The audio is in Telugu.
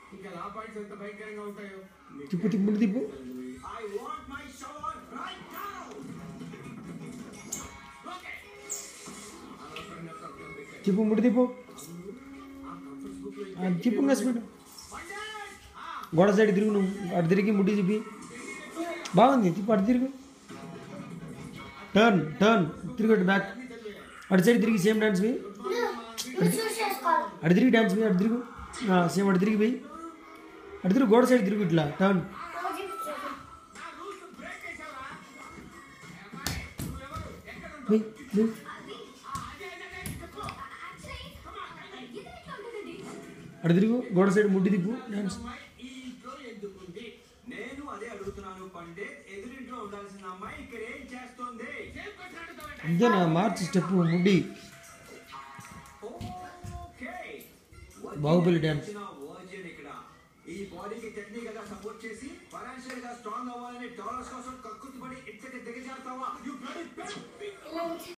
తిప్పు తిప్పు ముందు తిప్పు. తిప్పు ముడి తిప్పు. తిప్పు స్పీడ్. గోడ సైడ్ తిరుగు నువ్వు. అటు తిరిగి ముడి తిప్పి. బాగుంది. తిప్పు అటు తిరుగు. టర్న్ టర్న్ తిరిగి బ్యాక్. అటు సైడ్ తిరిగి సేమ్ డాన్స్ పోయి. అటు తిరిగి డాన్స్ పోయి. అటు తిరుగు సేమ్. అటు తిరిగి పోయి. అటు తిరుగు గోడ సైడ్ తిరుగు ఇట్లా టర్న్. అటు తిరుగు గోడ సైడ్ ముడ్డి తిప్పు డాన్స్. అంతేనా మార్చి స్టెప్ ముడ్డి. బాహుబలి డాన్స్. ఈ బాడీకి టెక్నికల్ గా సపోర్ట్ చేసి ఫైనాన్షియల్ గా స్ట్రాంగ్ అవ్వాలని డాలర్స్ కోసం కక్కుర్తి పడి ఇచ్చకి దిగజారుతావా?